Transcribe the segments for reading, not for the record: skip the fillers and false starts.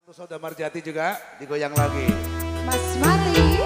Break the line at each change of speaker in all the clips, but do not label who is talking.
Satu Saudara Marjati juga digoyang lagi.
Mas Mari.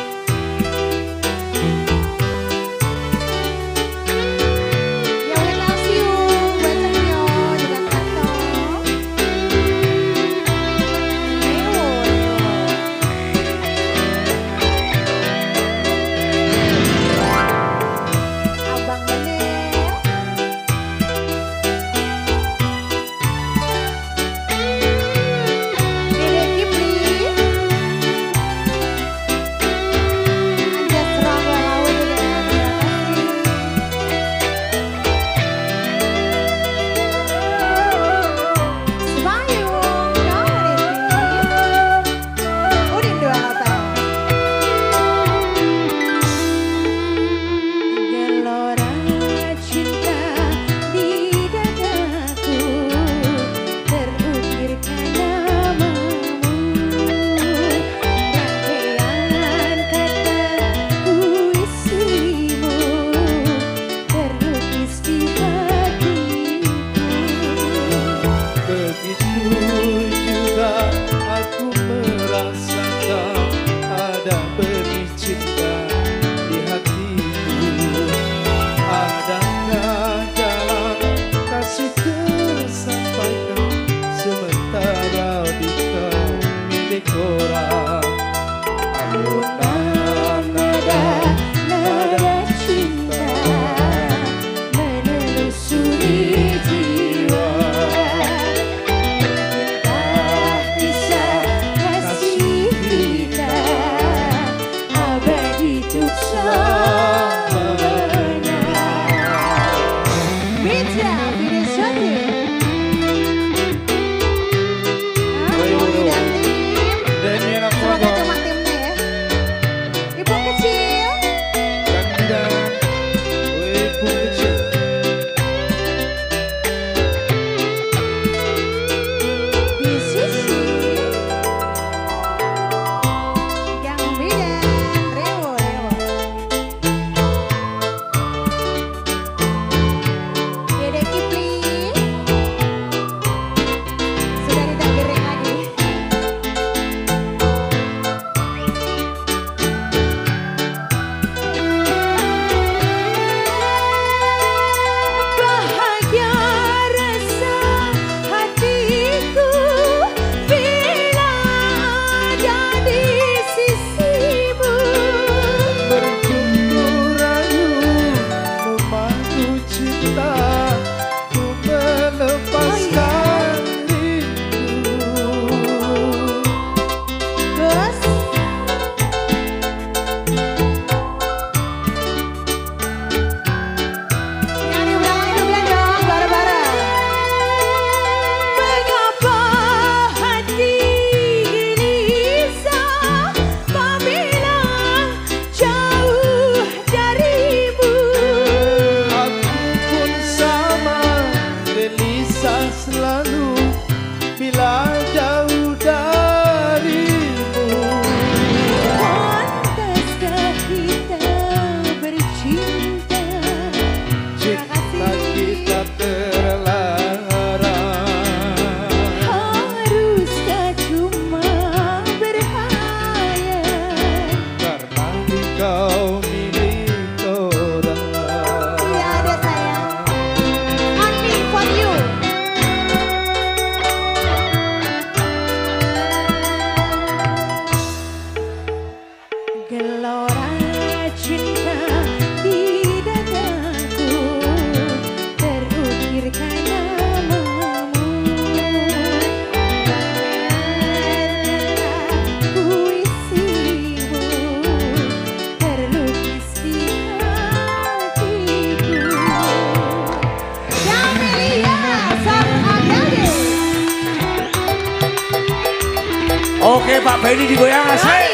Oke Pak Benny digoyang asik.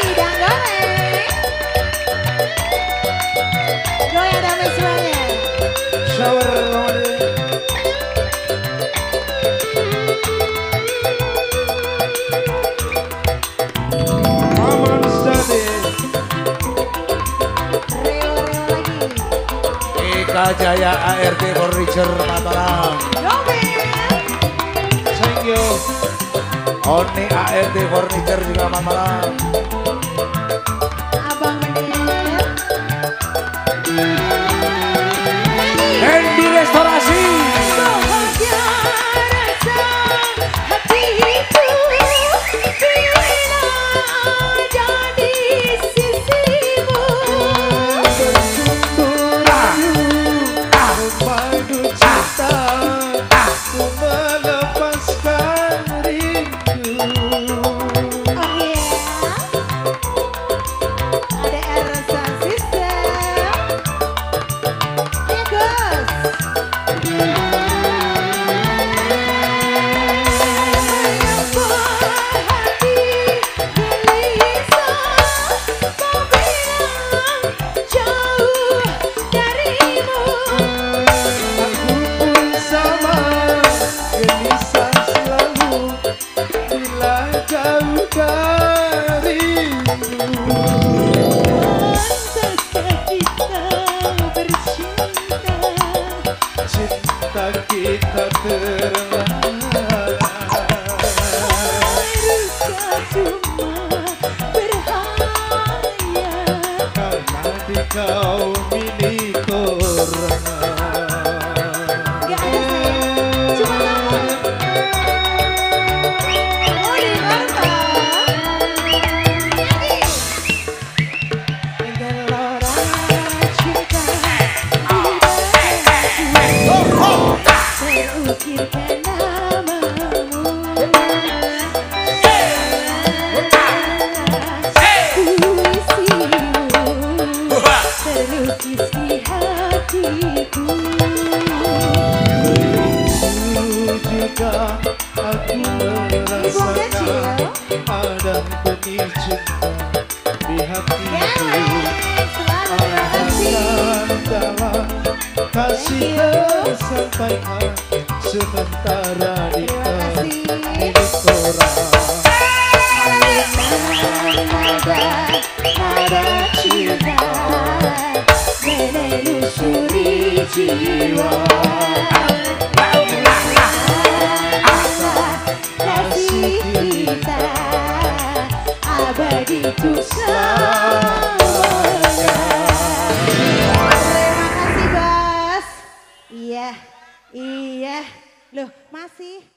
Goyang damai semuanya.
Shower Maman Stadi. Eka Jaya ART Furniture Mataram. Thank you. Oni ART Furniture juga malam.
Abang Menir.
Hendy Restorasi.
Bahagia rasa hatiku bila ada di sisimu.
Madu cinta, ku melepaskan rindu.
Oh yeah, ada Ersa System. Ayo Gus.
Aku pun sama, gelisah selalu bila jauh darimu. Cinta kita terlarang karena di kau milik orang.
Ukirkan namamu, puisimu terlukis di hatiku.
Jika aku merasakan ada benih cinta di hatiku, akan dalam kasih tersampaikan sementara di milik orang.
Nada cinta menelusuri jiwa. Kasih kita abadi untuk selamanya. Terima kasih Bas. Iya, loh masih.